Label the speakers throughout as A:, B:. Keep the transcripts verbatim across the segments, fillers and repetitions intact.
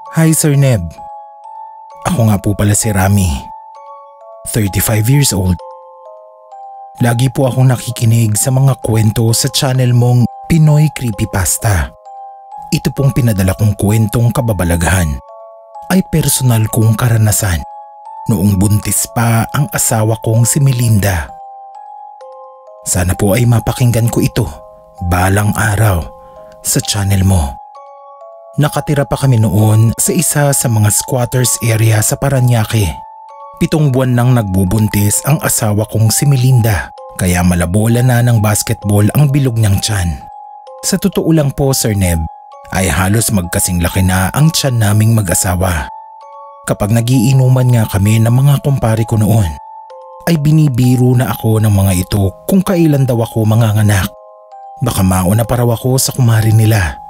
A: Hi Sir Neb. Ako nga po pala si Rami. thirty-five years old. Lagi po akong nakikinig sa mga kwento sa channel mong Pinoy Creepypasta. Ito pong pinadala kong kwentong kababalaghan ay personal kong karanasan noong buntis pa ang asawa kong si Melinda. Sana po ay mapakinggan ko ito balang araw sa channel mo. Nakatira pa kami noon sa isa sa mga squatters area sa Parañaque. Pitong buwan nang nagbubuntis ang asawa kong si Melinda kaya malabola na ng basketball ang bilog niyang tiyan. Sa totoo lang po Sir Neb ay halos magkasing laki na ang tiyan naming mag-asawa. Kapag nagiinuman nga kami ng mga kumpare ko noon ay binibiro na ako ng mga ito kung kailan daw ako manganganak. Baka mauna pa raw ako sa kumari nila.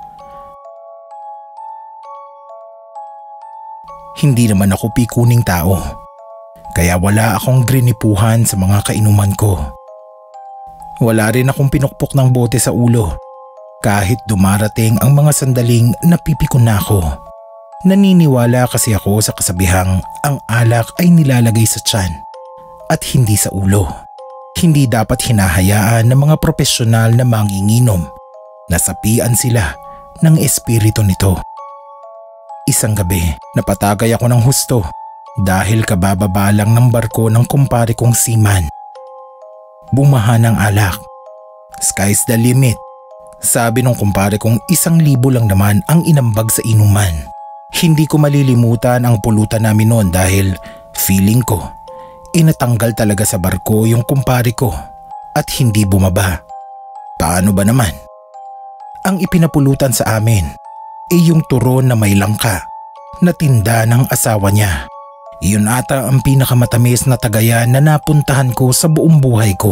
A: Hindi naman ako pikuning tao, kaya wala akong grinipuhan sa mga kainuman ko. Wala rin akong pinukpok ng bote sa ulo kahit dumarating ang mga sandaling napipikon na ako. Naniniwala kasi ako sa kasabihang ang alak ay nilalagay sa tiyan at hindi sa ulo. Hindi dapat hinahayaan ng mga profesional na manginginom na sapian sila ng espiritu nito. Isang gabi, napatagay ako ng husto dahil kabababa lang ng barko ng kumpare kong seaman. Bumaha ng alak. Sky's the limit. Sabi ng kumpare kong isang libo lang naman ang inambag sa inuman. Hindi ko malilimutan ang pulutan namin noon dahil feeling ko inatanggal talaga sa barko yung kumpare ko at hindi bumaba. Paano ba naman? Ang ipinapulutan sa amin ay yung turon na may langka na tinda ng asawa niya. Iyon ata ang pinakamatamis na tagayan na napuntahan ko sa buong buhay ko.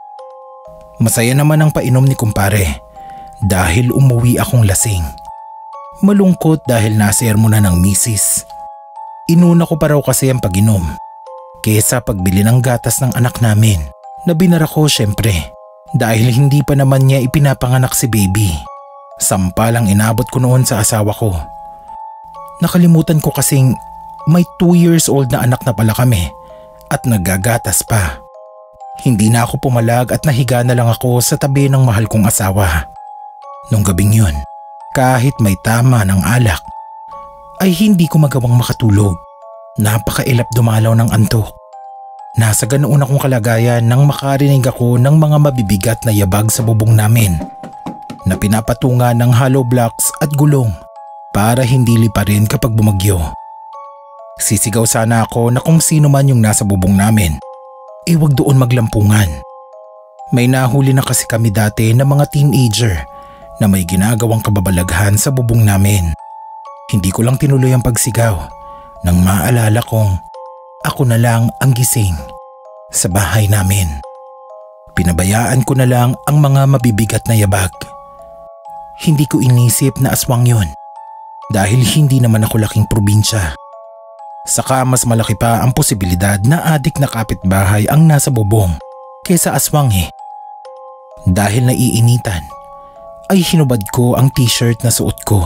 A: Masaya naman ang painom ni kumpare dahil umuwi akong lasing. Malungkot dahil nasermonan ng misis. Inuna ko pa raw kasi ang pag-inom kesa pagbili ng gatas ng anak namin na binara ko syempre dahil hindi pa naman niya ipinapanganak si baby. Sampalang inabot ko noon sa asawa ko. Nakalimutan ko kasing may two years old na anak na pala kami at naggagatas pa. Hindi na ako pumalag at nahiga na lang ako sa tabi ng mahal kong asawa. Nung gabing yun, kahit may tama ng alak, ay hindi ko magawang makatulog. Napakailap dumalaw ng antok. Nasa ganoon akong kalagayan nang makarinig ako ng mga mabibigat na yabag sa bubong namin na pinapatungan ng hollow blocks at gulong para hindi liparin kapag bumagyo. Sisigaw sana ako na kung sino man yung nasa bubong namin, eh wag doon maglampungan. May nahuli na kasi kami dati na mga teenager na may ginagawang kababalaghan sa bubong namin. Hindi ko lang tinuloy ang pagsigaw nang maalala kong ako na lang ang gising sa bahay namin. Pinabayaan ko na lang ang mga mabibigat na yabag. Hindi ko inisip na aswang yun dahil hindi naman ako laking probinsya. Saka mas malaki pa ang posibilidad na adik na kapitbahay ang nasa bubong kaysa aswang eh. Dahil naiinitan ay hinubad ko ang t-shirt na suot ko.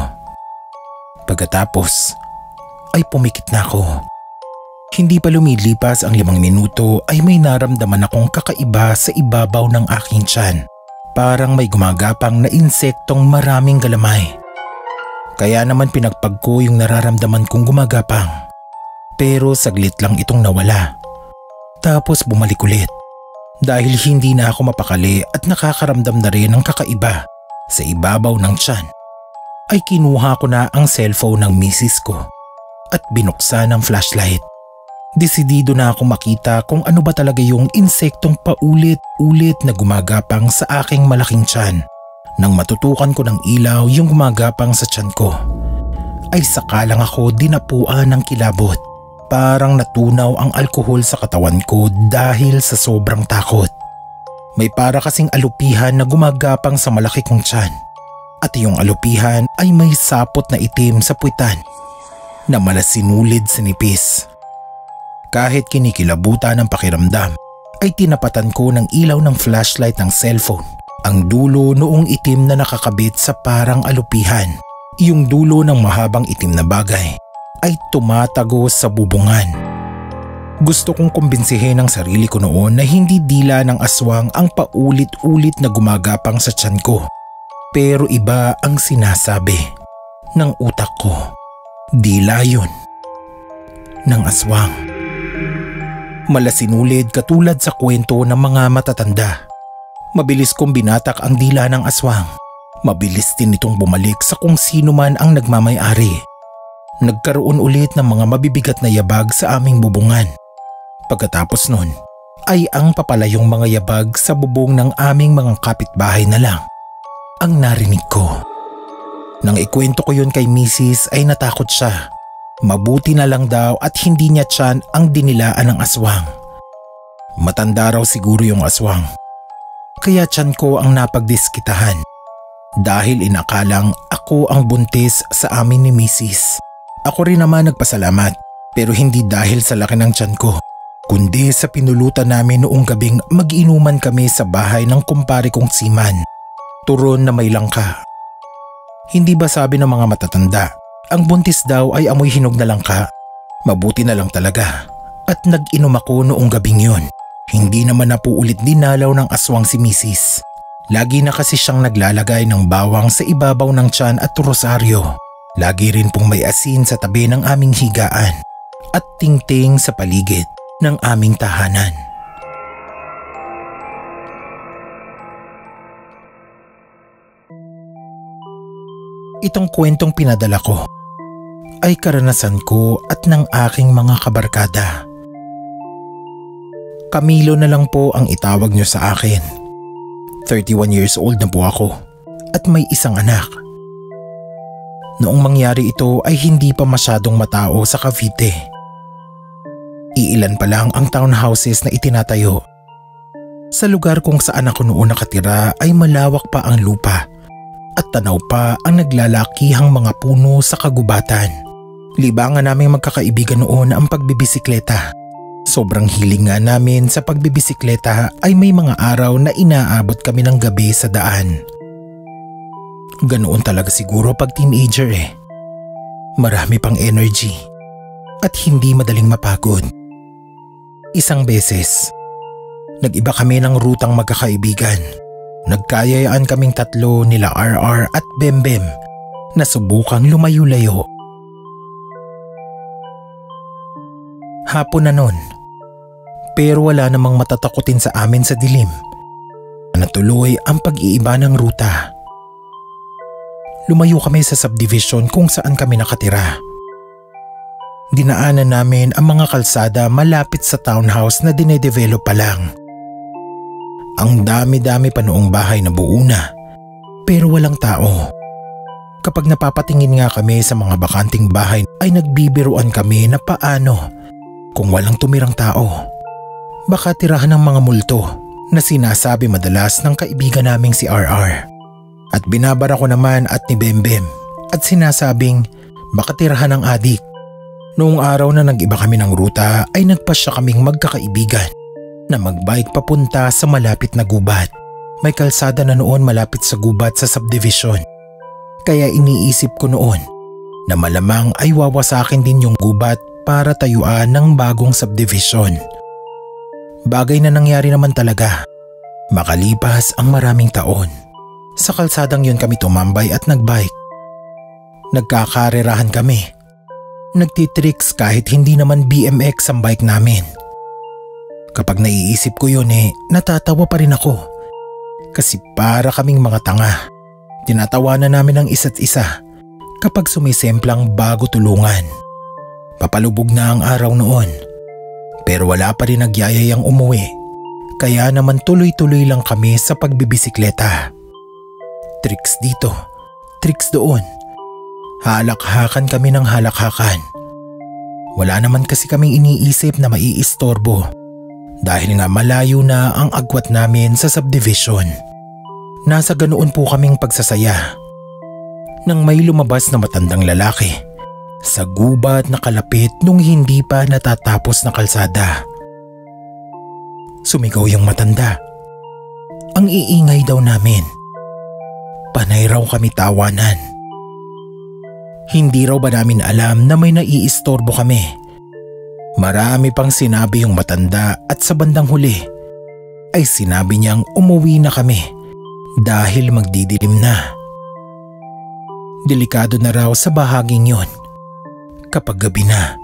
A: Pagkatapos ay pumikit na ako. Hindi pa lumilipas ang limang minuto ay may naramdaman akong kakaiba sa ibabaw ng aking tiyan. Parang may gumagapang na insektong maraming galamay. Kaya naman pinagpag ko yung nararamdaman kong gumagapang. Pero saglit lang itong nawala. Tapos bumalik ulit. Dahil hindi na ako mapakali at nakakaramdam na rin ng kakaiba sa ibabaw ng tiyan, ay kinuha ko na ang cellphone ng misis ko at binuksan ang flashlight. Desidido na akong makita kung ano ba talaga yung insektong paulit-ulit na gumagapang sa aking malaking tiyan. Nang matutukan ko ng ilaw yung gumagapang sa tiyan ko, ay saka lang ako dinapuan ng kilabot. Parang natunaw ang alkohol sa katawan ko dahil sa sobrang takot. May para kasing alupihan na gumagapang sa malaki kong tiyan. At yung alupihan ay may sapot na itim sa puwitan na malasinulid sa nipis. Kahit kinikilabutan ng pakiramdam, ay tinapatan ko ng ilaw ng flashlight ng cellphone ang dulo noong itim na nakakabit sa parang alupihan. Yung dulo ng mahabang itim na bagay ay tumatago sa bubungan. Gusto kong kumbinsihin ang sarili ko noon na hindi dila ng aswang ang paulit-ulit na gumagapang sa tiyan ko. Pero iba ang sinasabi ng utak ko. Dila yun ng aswang. Malasinulid katulad sa kwento ng mga matatanda. Mabilis kong binatak ang dila ng aswang. Mabilis din itong bumalik sa kung sino man ang nagmamay-ari. Nagkaroon ulit ng mga mabibigat na yabag sa aming bubungan. Pagkatapos nun ay ang papalayong mga yabag sa bubong ng aming mga kapitbahay na lang ang narinig ko. Nang ikwento ko yun kay misis ay natakot siya. Mabuti na lang daw at hindi niya tiyan ang dinilaan ng aswang. Matanda raw siguro yung aswang. Kaya tiyan ko ang napagdiskitahan. Dahil inakalang ako ang buntis sa amin ni misis. Ako rin naman nagpasalamat, pero hindi dahil sa laki ng tiyan ko, kundi sa pinulutan namin noong gabing mag-inuman kami sa bahay ng kumpare kong siman. Turon na may langka. Hindi ba sabi ng mga matatanda, ang buntis daw ay amoy hinog na langka? Mabuti na lang talaga. At nag-inom ako noong gabing yun. Hindi naman na po ulit dinalaw ng aswang si misis. Lagi na kasi siyang naglalagay ng bawang sa ibabaw ng tiyan at rosaryo. Lagi rin pong may asin sa tabi ng aming higaan at tingting sa paligid ng aming tahanan. Itong kwentong pinadala ko ay karanasan ko at ng aking mga kabarkada. Camilo na lang po ang itawag niyo sa akin. thirty-one years old na po ako at may isang anak. Noong mangyari ito ay hindi pa masyadong matao sa Cavite. Iilan pa lang ang townhouses na itinatayo. Sa lugar kung saan ako noon nakatira ay malawak pa ang lupa at tanaw pa ang naglalakihang mga puno sa kagubatan. Libangan naming magkakaibigan noon ang pagbibisikleta. Sobrang hiling nga namin sa pagbibisikleta ay may mga araw na inaabot kami ng gabi sa daan. Ganoon talaga siguro pag teenager eh. Marami pang energy at hindi madaling mapagod. Isang beses, nag-iba kami ng rutang magkakaibigan. Nagkayayaan kaming tatlo nila R R at Bembem na subukang lumayo-layo. Hapon na nun, pero wala namang matatakutin sa amin sa dilim. Natuloy ang pag-iiba ng ruta. Lumayo kami sa subdivision kung saan kami nakatira. Dinaanan namin ang mga kalsada malapit sa townhouse na dinedevelop pa lang. Ang dami-dami pa noong bahay na buo na, pero walang tao. Kapag napapatingin nga kami sa mga bakanting bahay ay nagbibiruan kami na paano kung walang tumirang tao. Baka tirahan ng mga multo na sinasabi madalas ng kaibigan naming si R R. At binabara ko naman at ni Bembem at sinasabing baka tirahan ng adik. Noong araw na nag-iba kami ng ruta ay nagpasya kaming magkakaibigan na magbike papunta sa malapit na gubat. May kalsada na noon malapit sa gubat sa subdivision. Kaya iniisip ko noon na malamang ay wawasakin din yung gubat para tayuan ng bagong subdivision. Bagay na nangyari naman talaga. Makalipas ang maraming taon, sa kalsadang yun kami tumambay at nagbike. Nagkakarerahan kami. Nagtitricks kahit hindi naman B M X ang bike namin. Kapag naiisip ko yun eh, natatawa pa rin ako. Kasi para kaming mga tanga. Tinatawanan namin ang isa't isa kapag sumisemplang bago tulungan. Papalubog na ang araw noon. Pero wala pa rin nagyayayang umuwi. Kaya naman tuloy-tuloy lang kami sa pagbibisikleta. Tricks dito, tricks doon. Halakhakan kami ng halakhakan. Wala naman kasi kaming iniisip na maiistorbo. Dahil nga malayo na ang agwat namin sa subdivision. Nasa ganoon po kaming pagsasaya. Nang may lumabas na matandang lalaki sa gubat na kalapit nung hindi pa natatapos na kalsada. Sumigaw yung matanda. Ang iingay daw namin. Panay raw kami tawanan. Hindi raw ba namin alam na may naiistorbo kami? Marami pang sinabi yung matanda at sa bandang huli ay sinabi niyang umuwi na kami dahil magdidilim na. Delikado na raw sa bahaging yon kapag gabi na.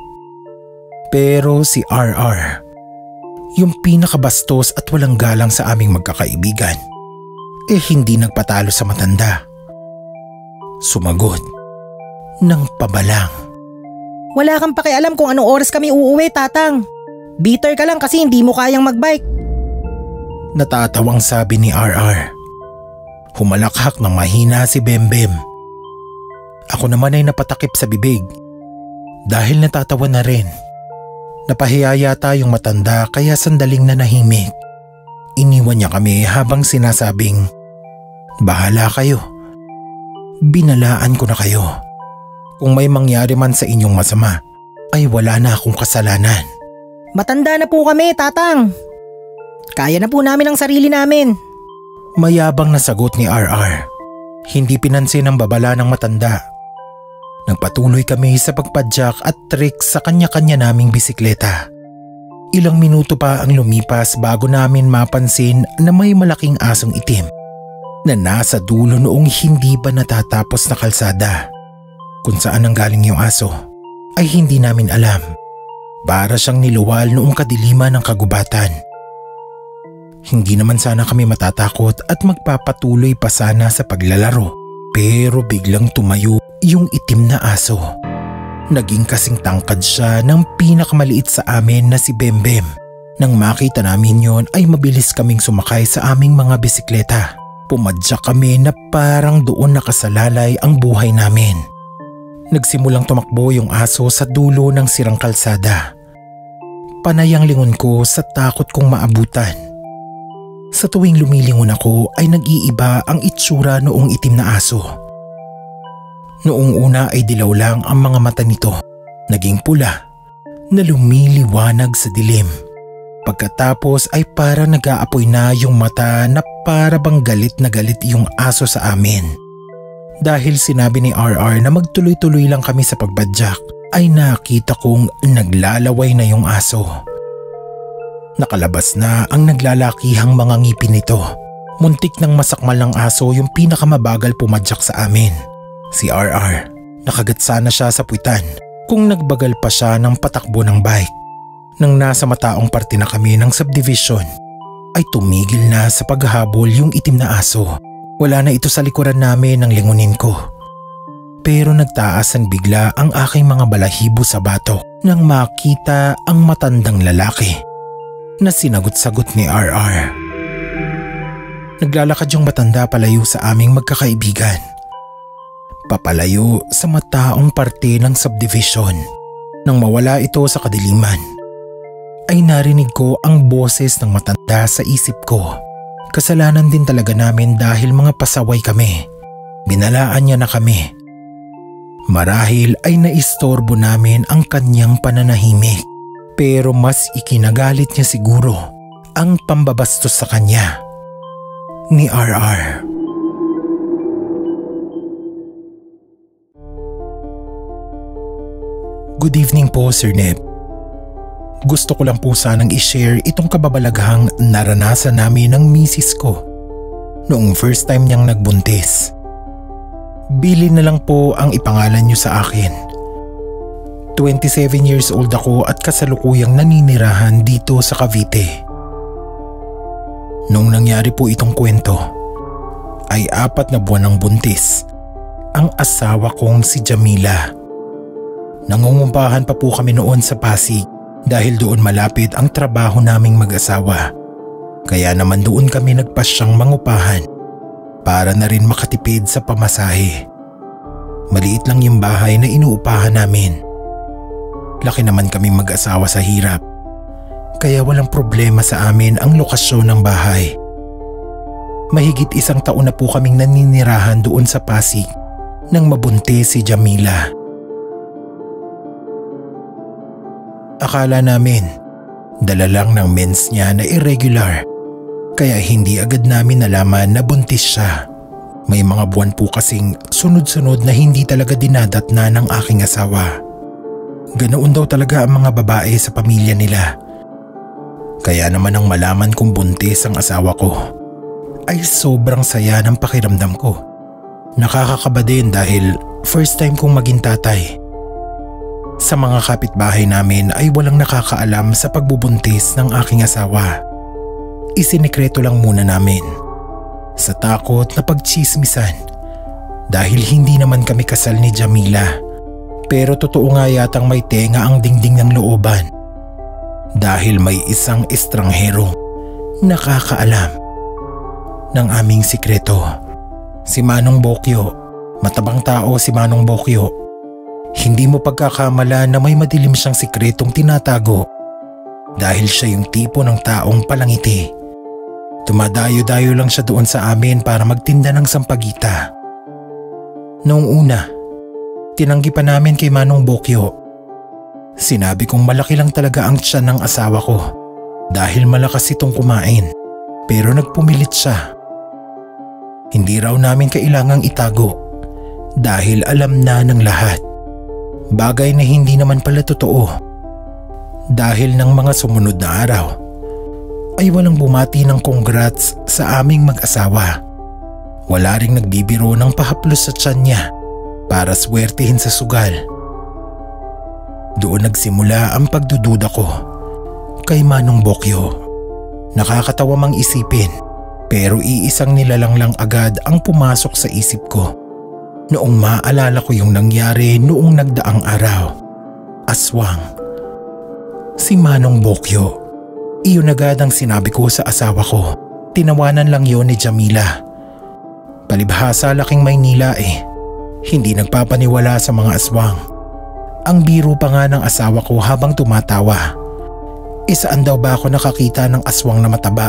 A: Pero si R R, yung pinakabastos at walang galang sa aming magkakaibigan, eh hindi nagpatalo sa matanda. Sumagot ng pabalang.
B: Wala kang pakialam kung anong oras kami uuwi, Tatang. Bitter ka lang kasi hindi mo kayang magbike.
A: Natatawang sabi ni R R. Humalakhak ng mahina si Bembem. Ako naman ay napatakip sa bibig dahil natatawa na rin. Napahiya yata yung matanda kaya sandaling nanahimik. Iniwan niya kami habang sinasabing, bahala kayo. Binalaan ko na kayo. Kung may mangyari man sa inyong masama, ay wala na akong kasalanan.
B: Matanda na po kami, Tatang. Kaya na po namin ang sarili namin.
A: Mayabang na sagot ni R R. Hindi pinansin ang babala ng matanda. Nagpatuloy kami sa pagpadyak at trick sa kanya-kanya naming bisikleta. Ilang minuto pa ang lumipas bago namin mapansin na may malaking asong itim na nasa dulo noong hindi pa natatapos na kalsada. Kung saan ang galing yung aso ay hindi namin alam. Para siyang niluwal noong kadiliman ng kagubatan. Hindi naman sana kami matatakot at magpapatuloy pa sana sa paglalaro. Pero biglang tumayo yung itim na aso. Naging kasing tangkad siya ng pinakamaliit sa amin na si Bembem. Nang makita namin yon ay mabilis kaming sumakay sa aming mga bisikleta. Pumadyak kami na parang doon nakasalalay ang buhay namin. Nagsimulang tumakbo yung aso sa dulo ng sirang kalsada. Panay ang lingon ko sa takot kong maabutan. Sa tuwing lumilingon ako ay nag-iiba ang itsura noong itim na aso. Noong una ay dilaw lang ang mga mata nito. Naging pula na lumiliwanag sa dilim. Pagkatapos ay para nag-aapoy na yung mata na para bang galit na galit yung aso sa amin. Dahil sinabi ni R R na magtuloy-tuloy lang kami sa pagbadyak, ay nakita kong naglalaway na yung aso. Nakalabas na ang naglalakihang mga ngipin nito. Muntik nang masakmal ng aso yung pinakamabagal pumadyak sa amin. Si R R, nakagat sana siya sa puwitan kung nagbagal pa siya ng patakbo ng bike. Nang nasa mataong parte na kami ng subdivision, ay tumigil na sa paghahabol yung itim na aso. Wala na ito sa likuran namin ng lingunin ko. Pero nagtaasan bigla ang aking mga balahibo sa batok nang makita ang matandang lalaki na sinagot-sagot ni R R. Naglalakad yung matanda palayo sa aming magkakaibigan. Papalayo sa mataong parte ng subdivision. Nang mawala ito sa kadiliman, ay narinig ko ang boses ng matanda sa isip ko. Kasalanan din talaga namin dahil mga pasaway kami. Binalaan niya na kami. Marahil ay naistorbo namin ang kanyang pananahimik. Pero mas ikinagalit niya siguro ang pambabastos sa kanya ni R R. Good evening po, Sir Nep. Gusto ko lang po sanang i-share itong kababalaghang naranasan namin ng misis ko noong first time niyang nagbuntis. Billy na lang po ang ipangalan niyo sa akin. twenty-seven years old ako at kasalukuyang naninirahan dito sa Cavite. Nung nangyari po itong kwento, ay apat na buwan ng buntis ang asawa kong si Jamila. Nangungumpahan pa po kami noon sa Pasig dahil doon malapit ang trabaho naming mag-asawa. Kaya naman doon kami nagpasyang mangupahan para na rin makatipid sa pamasahe. Maliit lang yung bahay na inuupahan namin. Laki naman kami mag-asawa sa hirap. Kaya walang problema sa amin ang lokasyon ng bahay. Mahigit isang taon na po kaming naninirahan doon sa Pasig nang mabuntis si Jamila. Akala namin dala lang ng mens niya na irregular, kaya hindi agad namin nalaman na buntis siya. May mga buwan po kasing sunod-sunod na hindi talaga dinadatna ng aking asawa. Ganoon daw talaga ang mga babae sa pamilya nila. Kaya naman ang malaman kong buntis ang asawa ko ay sobrang saya ng pakiramdam ko. Nakakakaba din dahil first time kong maging tatay. Sa mga kapitbahay namin ay walang nakakaalam sa pagbubuntis ng aking asawa. Isinikreto lang muna namin sa takot na pagtsismisan dahil hindi naman kami kasal ni Jamila. Pero totoo nga yatang may tenga ang dingding ng looban dahil may isang estranghero nakakaalam ng aming sikreto. Si Manong Bokyo, matabang tao si Manong Bokyo. Hindi mo pagkakamala na may madilim siyang sikretong tinatago dahil siya yung tipo ng taong palangiti. Dumadayo-dayo lang siya doon sa amin para magtinda ng sampagita. Noong una, tinanggi pa namin kay Manong Bokyo. Sinabi kong malaki lang talaga ang tiyan ng asawa ko dahil malakas itong kumain, pero nagpumilit siya. Hindi raw namin kailangang itago dahil alam na ng lahat. Bagay na hindi naman pala totoo dahil ng mga sumunod na araw ay walang bumati ng congrats sa aming mag-asawa. Wala ring nagbibiro ng pahaplos sa tiyan niya para swertihin sa sugal. Doon nagsimula ang pagdududa ko kay Manong Bokyo. Nakakatawa mang isipin pero iisang nilalang lang agad ang pumasok sa isip ko noong maalala ko yung nangyari noong nagdaang araw. Aswang. Si Manong Bokyo. Iyon agad ang sinabi ko sa asawa ko. Tinawanan lang yon ni Jamila. Palibhasa laking Maynila eh. Hindi nagpapaniwala sa mga aswang. Ang biro pa nga ng asawa ko habang tumatawa. Isaan daw ba ako nakakita ng aswang na mataba?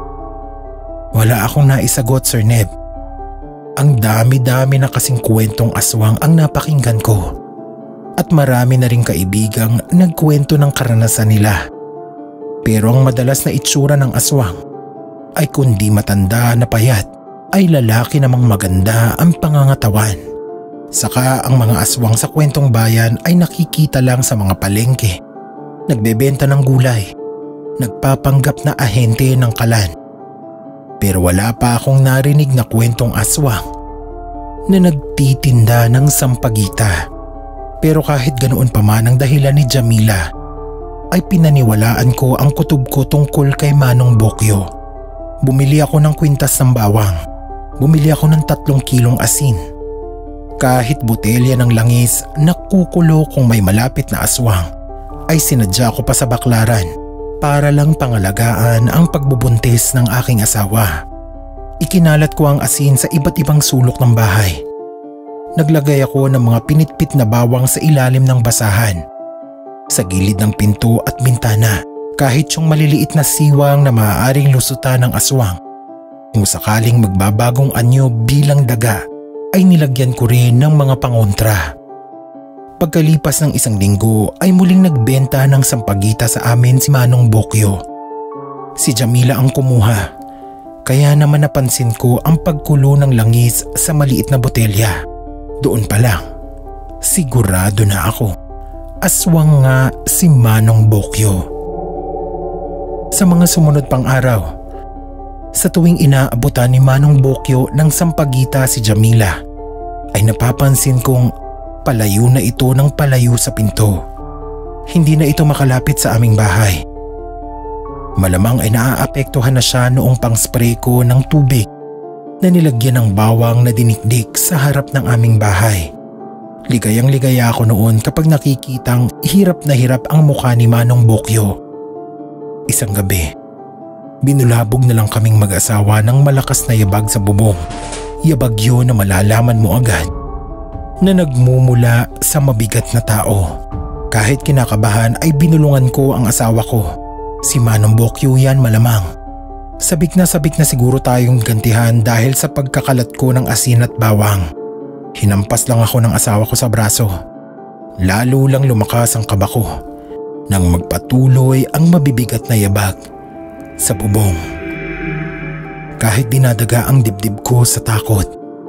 A: Wala akong naisagot, Sir Neb. Ang dami-dami na kasing kwentong aswang ang napakinggan ko. At marami na rin kaibigang nagkwento ng karanasan nila. Pero ang madalas na itsura ng aswang ay kundi matanda na payat ay lalaki namang maganda ang pangangatawan. Saka ang mga aswang sa kwentong bayan ay nakikita lang sa mga palengke, nagbebenta ng gulay, nagpapanggap na ahente ng kalan. Pero wala pa akong narinig na kwentong aswang na nagtitinda ng sampagita. Pero kahit ganoon pa man ang dahilan ni Jamila, ay pinaniwalaan ko ang kutob ko tungkol kay Manong Bokyo. Bumili ako ng kwintas ng bawang. Bumili ako ng tatlong kilong asin. Kahit botelya ng langis na kukulo kung may malapit na aswang, ay sinadya ko pa sa baklaran para lang pangalagaan ang pagbubuntis ng aking asawa. Ikinalat ko ang asin sa iba't ibang sulok ng bahay. Naglagay ako ng mga pinitpit na bawang sa ilalim ng basahan, sa gilid ng pinto at bintana, kahit yung maliliit na siwang na maaaring lusutan ng aswang. Kung sakaling magbabagong anyo bilang daga, ay nilagyan ko rin ng mga pangontra. Pagkalipas ng isang linggo ay muling nagbenta ng sampagita sa amin si Manong Bokyo. Si Jamila ang kumuha, kaya naman napansin ko ang pagkulo ng langis sa maliit na botelya. Doon pa lang, sigurado na ako. Aswang nga si Manong Bokyo. Sa mga sumunod pang araw, sa tuwing inaabutan ni Manong Bokyo ng sampagita si Jamila, ay napapansin kong palayo na ito ng palayo sa pinto. Hindi na ito makalapit sa aming bahay. Malamang ay naaapektuhan na siya noong pang-spray ko ng tubig na nilagyan ng bawang na dinikdik sa harap ng aming bahay. Ligayang-ligaya ako noon kapag nakikitang hirap na hirap ang mukha ni Manong Bokyo. Isang gabi, binulabog na lang kaming mag-asawa ng malakas na yabag sa bubong. Yabag yun na malalaman mo agad na nagmumula sa mabigat na tao. Kahit kinakabahan ay binulungan ko ang asawa ko. Si Manong Bokyo yan malamang. Sabik na sabik na siguro tayong gantihan dahil sa pagkakalat ko ng asin at bawang. Hinampas lang ako ng asawa ko sa braso. Lalo lang lumakas ang kaba ko nang magpatuloy ang mabibigat na yabag sa bubong. Kahit dinadaga ang dibdib ko sa takot,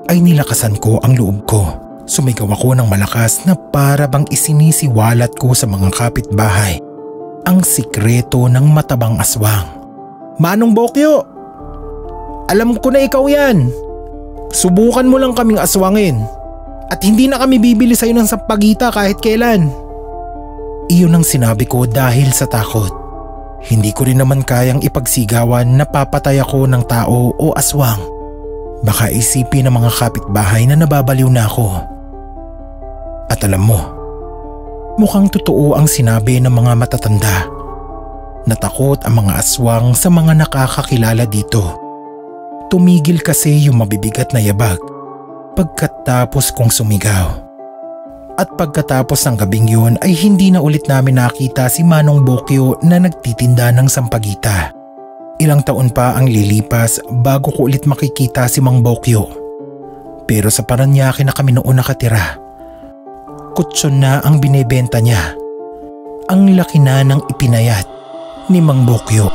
A: ay nilakasan ko ang loob ko. Sumigaw ako ng malakas na para bang isinisiwalat ko sa mga kapitbahay ang sikreto ng matabang aswang. Manong Bokyo! Alam ko na ikaw yan. Subukan mo lang kaming aswangin at hindi na kami bibili sa'yo ng sampagita kahit kailan. Iyon ang sinabi ko dahil sa takot. Hindi ko rin naman kayang ipagsigawan na papatay ako ng tao o aswang. Baka isipin ng mga kapitbahay na nababaliw na ako. At alam mo, mukhang totoo ang sinabi ng mga matatanda. Natakot ang mga aswang sa mga nakakakilala dito. Tumigil kasi yung mabibigat na yabag pagkatapos kong sumigaw. At pagkatapos ng gabing yun ay hindi na ulit namin nakita si Manong Bokyo na nagtitinda ng sampagita. Ilang taon pa ang lilipas bago ko ulit makikita si Mang Bokyo. Pero sa Paranaque na kami noon nakatira, kutsyon na ang binebenta niya. Ang laki na ng ipinayat ni Mang Bokyo.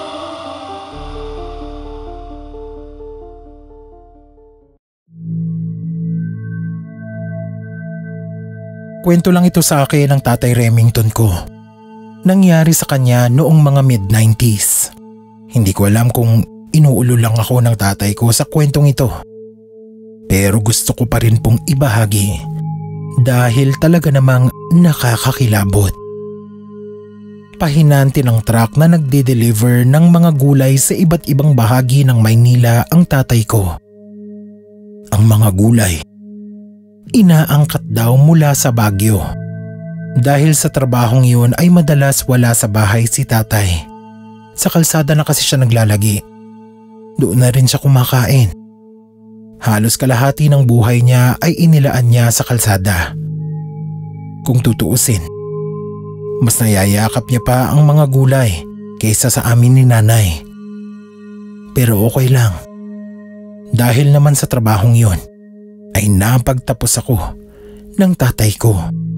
A: Kwento lang ito sa akin ng Tatay Remington ko. Nangyari sa kanya noong mga mid nineties. Hindi ko alam kung inuulo lang ako ng tatay ko sa kwentong ito. Pero gusto ko pa rin pong ibahagi dahil talaga namang nakakakilabot. Pahinante ng truck na nagde-deliver ng mga gulay sa iba't ibang bahagi ng Maynila ang tatay ko. Ang mga gulay inaangkat daw mula sa Baguio. Dahil sa trabahong yun ay madalas wala sa bahay si tatay. Sa kalsada na kasi siya naglalagi. Doon na rin siya kumakain. Halos kalahati ng buhay niya ay inilaan niya sa kalsada. Kung tutuusin, mas nayayakap niya pa ang mga gulay kaysa sa amin ni nanay. Pero okay lang. Dahil naman sa trabahong yun, ay napagtapos ako ng tatay ko.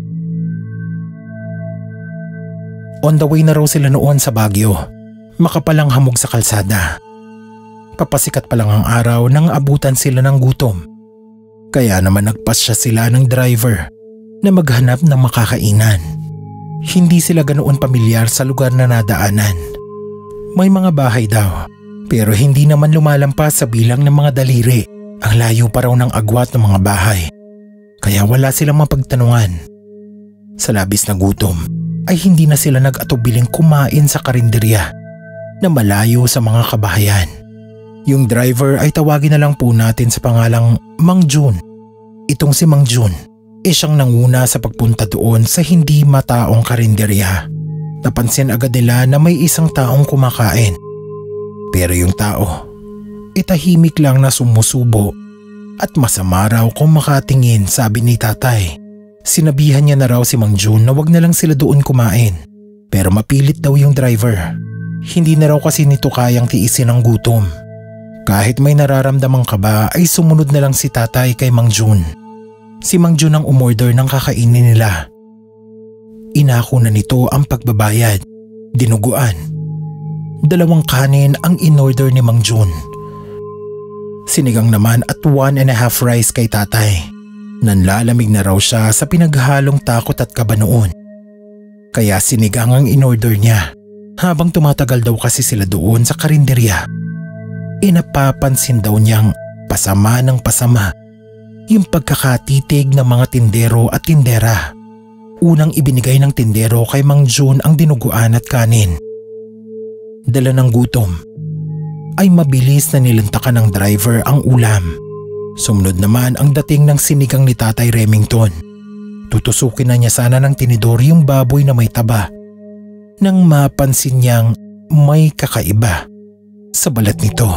A: On the way na raw sila noon sa Baguio, makapalang hamog sa kalsada. Papasikat pa lang ang araw nang abutan sila ng gutom. Kaya naman nagpasya sila ng driver na maghanap ng makakainan. Hindi sila ganoon pamilyar sa lugar na nadaanan. May mga bahay daw, pero hindi naman lumalampas sa bilang ng mga daliri. Ang layo pa raw ng agwat ng mga bahay, kaya wala silang mapagtanungan. Sa labis na gutom ay hindi na sila nag-atubiling kumain sa karinderya na malayo sa mga kabahayan. Yung driver ay tawagin na lang po natin sa pangalang Mang Jun. Itong si Mang Jun ay siyang nanguna sa pagpunta doon sa hindi mataong karinderya. Napansin agad nila na may isang taong kumakain. Pero yung tao itahimik lang na sumusubo at masama raw kung makatingin, sabi ni tatay. Sinabihan niya na raw si Mang Jun na wag na lang sila doon kumain. Pero mapilit daw yung driver. Hindi na raw kasi nito kayang tiisin ang gutom. Kahit may nararamdamang kaba ay sumunod na lang si tatay kay Mang Jun. Si Mang Jun ang umorder ng kakainin nila. Inako na nito ang pagbabayad. Dinuguan. Dalawang kanin ang inorder ni Mang Jun. Sinigang naman at one and a half rice kay tatay. Nanlalamig na raw siya sa pinaghalong takot at kaba noon. Kaya sinigang ang inorder niya. Habang tumatagal daw kasi sila doon sa karinderya, inapapansin daw niyang pasama ng pasama yung pagkakatitig ng mga tindero at tindera. Unang ibinigay ng tindero kay Mang Jun ang dinuguan at kanin. Dala ng gutom ay mabilis na nilantakan ng driver ang ulam. Sumunod naman ang dating ng sinigang ni Tatay Remington. Tutusukin na niya sana ng tinidor yung baboy na may taba nang mapansin niyang may kakaiba sa balat nito.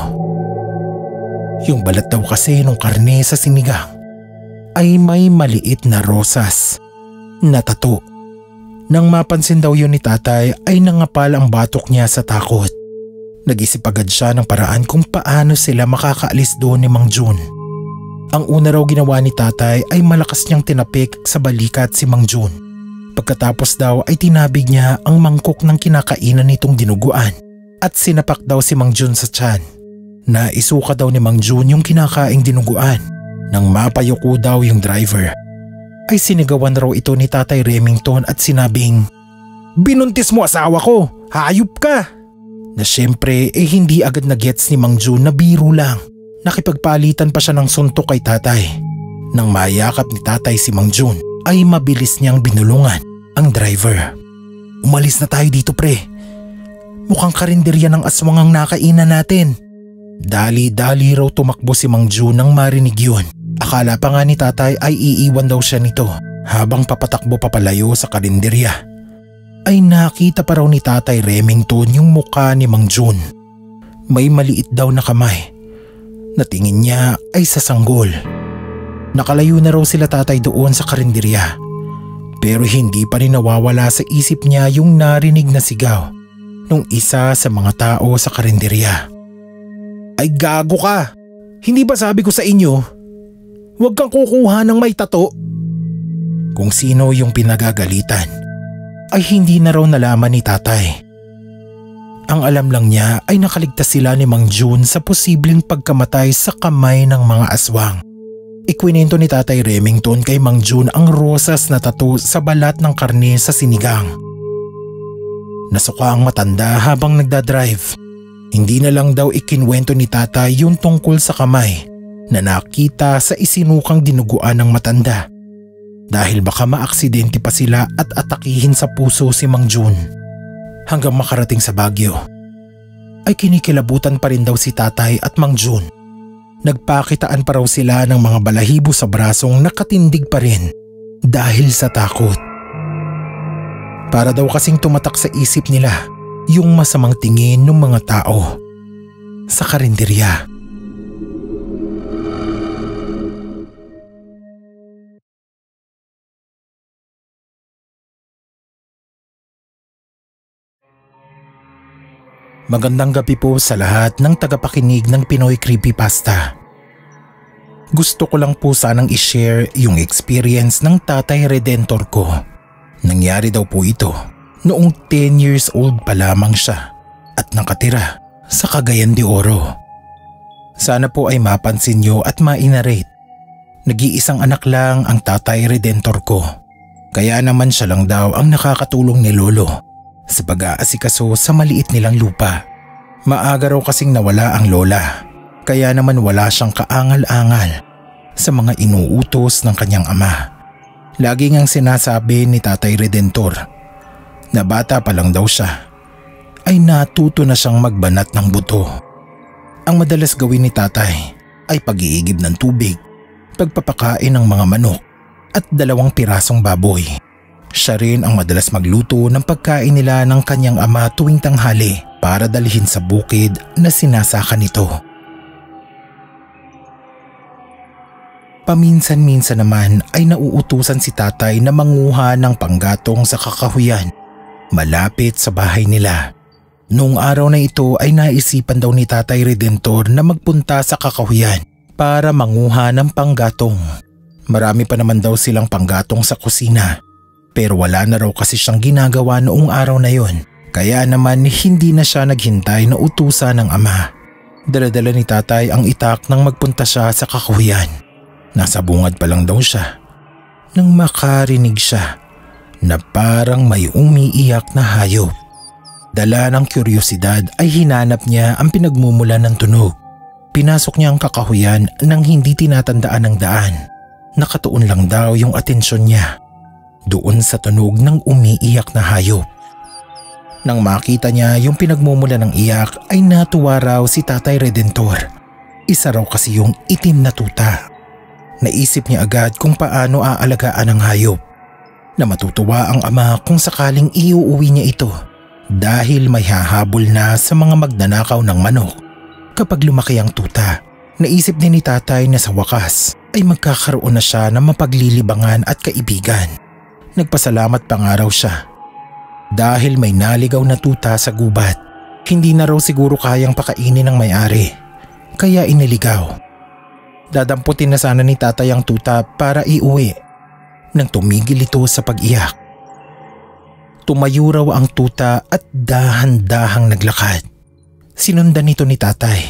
A: Yung balat daw kasi nung karne sa sinigang ay may maliit na rosas na tato. Nang mapansin daw yun ni tatay ay nangapal ang batok niya sa takot. Nag-isip agad siya ng paraan kung paano sila makakaalis doon ni Mang Jun. Ang una raw ginawa ni tatay ay malakas niyang tinapik sa balikat si Mang Jun. Pagkatapos daw ay tinabig niya ang mangkok ng kinakainan nitong dinuguan at sinapak daw si Mang Jun sa tiyan. Naisuka daw ni Mang Jun yung kinakaing dinuguan Nang mapayuko daw yung driver, ay sinigawan raw ito ni Tatay Remington at sinabing, "Binuntis mo asawa ko! Hayop ka!" Na syempre eh hindi agad na-gets ni Mang June na biro lang. Nakipagpalitan pa siya ng suntok kay tatay. Nang mayakap ni tatay si Mang June ay mabilis niyang binulungan ang driver. "Umalis na tayo dito pre. Mukhang karinderya ng aswang ang nakainan natin." Dali-dali raw tumakbo si Mang June nang marinig yun. Akala pa nga ni tatay ay iiwan daw siya nito. Habang papatakbo papalayo sa karinderya ay nakita pa raw ni Tatay Remington yung mukha ni Mang June. May maliit daw na kamay na tingin niya ay sasanggol. Nakalayo na raw sila tatay doon sa karinderya. Pero hindi pa rin nawawala sa isip niya yung narinig na sigaw nung isa sa mga tao sa karinderya. "Ay gago ka! Hindi ba sabi ko sa inyo, huwag kang kukuha ng may tato?" Kung sino yung pinagagalitan ay hindi na raw nalaman ni tatay. Ang alam lang niya ay nakaligtas sila ni Mang June sa posibleng pagkamatay sa kamay ng mga aswang. Ikwinento ni Tatay Remington kay Mang June ang rosas na tattoo sa balat ng karne sa sinigang. Nasuka ang matanda habang nagdadrive. Hindi na lang daw ikinwento ni tatay yung tungkol sa kamay na nakita sa isinukang dinuguan ng matanda. Dahil baka maaksidente pa sila at atakihin sa puso si Mang June. Hanggang makarating sa Baguio ay kinikilabutan pa rin daw si tatay at Mang June. Nagpakitaan pa raw sila ng mga balahibo sa brasong nakatindig pa rin dahil sa takot. Para daw kasing tumatak sa isip nila yung masamang tingin ng mga tao sa karinderya. Magandang gabi po sa lahat ng tagapakinig ng Pinoy Creepypasta. Gusto ko lang po sanang i-share yung experience ng Tatay Redentor ko. Nangyari daw po ito noong ten years old pa lamang siya at nakatira sa Cagayan de Oro. Sana po ay mapansin nyo at ma-narrate. Nag-iisang anak lang ang Tatay Redentor ko. Kaya naman siya lang daw ang nakakatulong ni Lolo sa pag-aasikaso sa maliit nilang lupa. Maaga raw kasing nawala ang lola, kaya naman wala siyang kaangal-angal sa mga inuutos ng kanyang ama. Lagi ngang sinasabi ni Tatay Redentor na bata pa lang daw siya ay natuto na siyang magbanat ng buto. Ang madalas gawin ni tatay ay pag-iigib ng tubig, pagpapakain ng mga manok at dalawang pirasong baboy. Siya rin ang madalas magluto ng pagkain nila ng kanyang ama tuwing tanghali para dalhin sa bukid na sinasaka nito. Paminsan-minsan naman ay nauutusan si tatay na manguha ng panggatong sa kakahuyan malapit sa bahay nila. Noong araw na ito ay naisipan daw ni Tatay Redentor na magpunta sa kakahuyan para manguha ng panggatong. Marami pa naman daw silang panggatong sa kusina. Pero wala na raw kasi siyang ginagawa noong araw na yon. Kaya naman hindi na siya naghintay na utusan ng ama. Dala-dala ni tatay ang itak nang magpunta siya sa kakahuyan. Nasa bungad pa lang daw siya nang makarinig siya na parang may umiiyak na hayop. Dala ng kuryosidad ay hinanap niya ang pinagmumulan ng tunog. Pinasok niya ang kakahuyan nang hindi tinatandaan ng daan. Nakatuon lang daw yung atensyon niya doon sa tunog ng umiiyak na hayop. Nang makita niya yung pinagmumula ng iyak ay natuwa raw si Tatay Redentor. Isa raw kasi yung itim na tuta. Naisip niya agad kung paano aalagaan ang hayop. Na matutuwa ang ama kung sakaling iuuwi niya ito dahil may hahabol na sa mga magnanakaw ng manok kapag lumaki ang tuta. Naisip din ni tatay na sa wakas ay magkakaroon na siya ng mapaglilibangan at kaibigan. Nagpasalamat pa nga raw siya dahil may naligaw na tuta sa gubat. Hindi na raw siguro kayang pakainin ng may-ari kaya iniligaw. Dadamputin na sana ni tatay ang tuta para iuwi nang tumigil ito sa pag-iyak. Tumayo raw ang tuta at dahan-dahang naglakad. Sinundan nito ni tatay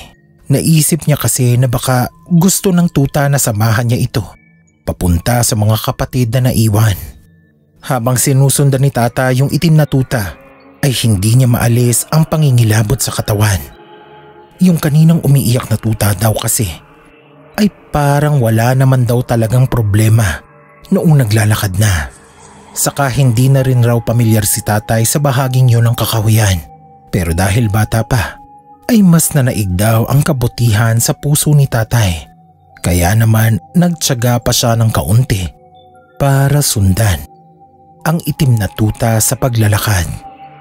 A: Naisip niya kasi na baka gusto ng tuta na samahan niya ito papunta sa mga kapatid na naiwan. Habang sinusundan ni tata yung itim na tuta ay hindi niya maalis ang pangingilabot sa katawan. Yung kaninang umiiyak na tuta daw kasi ay parang wala naman daw talagang problema noong naglalakad na. Saka hindi na rin raw pamilyar si tatay sa bahaging yun ng kakahuyan. Pero dahil bata pa ay mas nanaig daw ang kabutihan sa puso ni tatay. Kaya naman nagtiyaga pa siya ng kaunti para sundan ang itim na tuta sa paglalakad.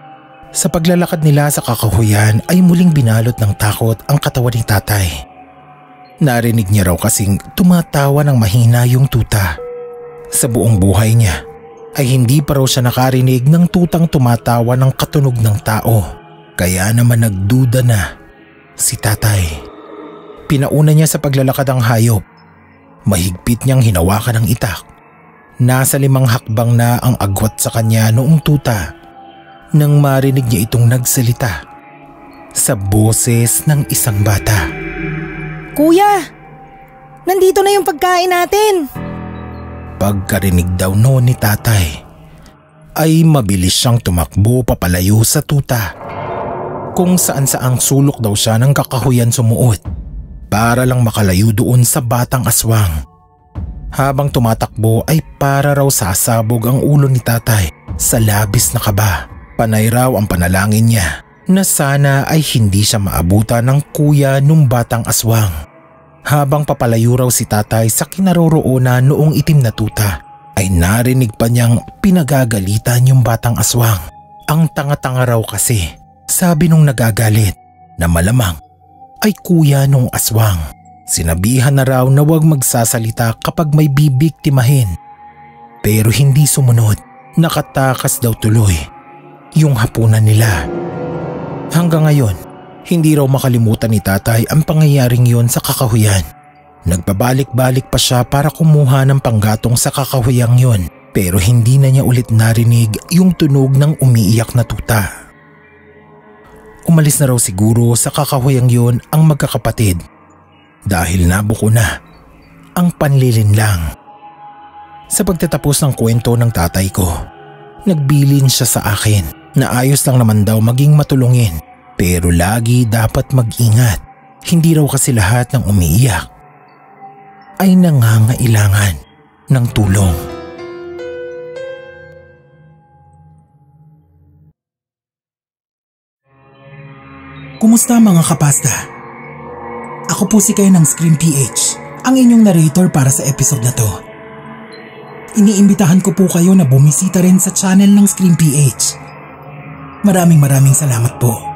A: Sa paglalakad nila sa kakahuyan ay muling binalot ng takot ang katawan ni tatay. Narinig niya raw kasing tumatawa ng mahina yung tuta. Sa buong buhay niya ay hindi pa raw siya nakarinig ng tutang tumatawa ng katunog ng tao. Kaya naman nagduda na si tatay. Pinauna niya sa paglalakad ang hayop. Mahigpit niyang hinawakan ang itak. Nasa limang hakbang na ang agwat sa kanya noong tuta nang marinig niya itong nagsalita sa boses ng isang bata.
B: Kuya, nandito na yung pagkain natin.
A: Pagkarinig daw noon ni tatay ay mabilis siyang tumakbo papalayo sa tuta. Kung saan saang sulok daw siya ng kakahuyan sumuot para lang makalayo doon sa batang aswang. Habang tumatakbo ay para raw sasabog ang ulo ni tatay sa labis na kaba. Panay raw ang panalangin niya na sana ay hindi siya maabutan ng kuya nung batang aswang. Habang papalayo raw si tatay sa kinaroroonan noong itim na tuta ay narinig pa niyang pinagagalitan yung batang aswang. Ang tanga-tanga raw kasi. Sabi nung nagagalit na malamang ay kuya nung aswang. Sinabihan na raw na huwag magsasalita kapag may bibiktimahin. Pero hindi sumunod. Nakatakas daw tuloy yung hapunan nila. Hanggang ngayon, hindi raw makalimutan ni tatay ang pangyayaring yon sa kakahuyan. Nagpabalik-balik pa siya para kumuha ng panggatong sa kakahuyang yon. Pero hindi na niya ulit narinig yung tunog ng umiiyak na tuta. Umalis na raw siguro sa kakahuyang yun ang magkakapatid dahil nabuko na ang panlilinlang. Sa pagtatapos ng kwento ng tatay ko, nagbilin siya sa akin na ayos lang naman daw maging matulungin pero lagi dapat mag-ingat. Hindi raw kasi lahat ng umiiyak ay nangangailangan ng tulong.
C: Kumusta mga kapasta? Ako po si Kayo ng Scream P H, ang inyong narrator para sa episode na to. Iniimbitahan ko po kayo na bumisita rin sa channel ng Scream P H. Maraming maraming salamat po.